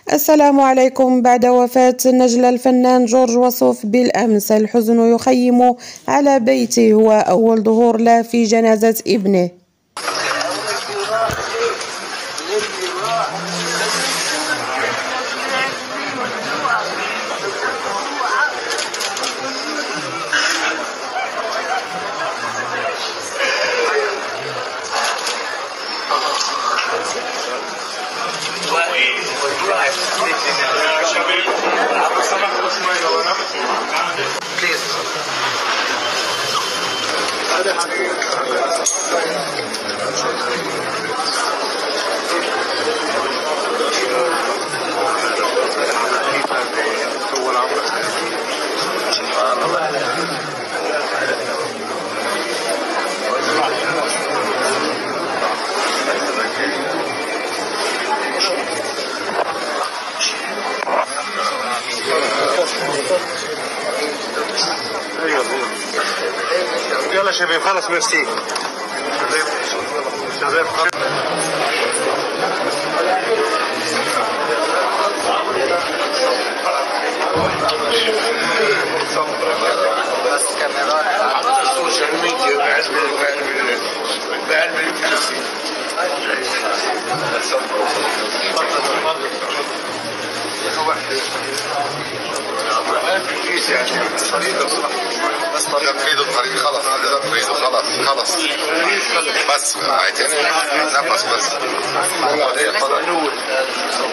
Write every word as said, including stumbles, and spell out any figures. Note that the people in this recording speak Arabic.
السلام عليكم. بعد وفاة النجل الفنان جورج وسوف بالأمس، الحزن يخيم على بيته وأول ظهور له في جنازة ابنه. يلا شباب خلص ميرسي. شباب بس كاميرات على السوشيال ميديا بعد بعد بالفلسطين. بس تنفيذ الطريق خلص تنفيذه خلص خلص بس عايزين نفس بس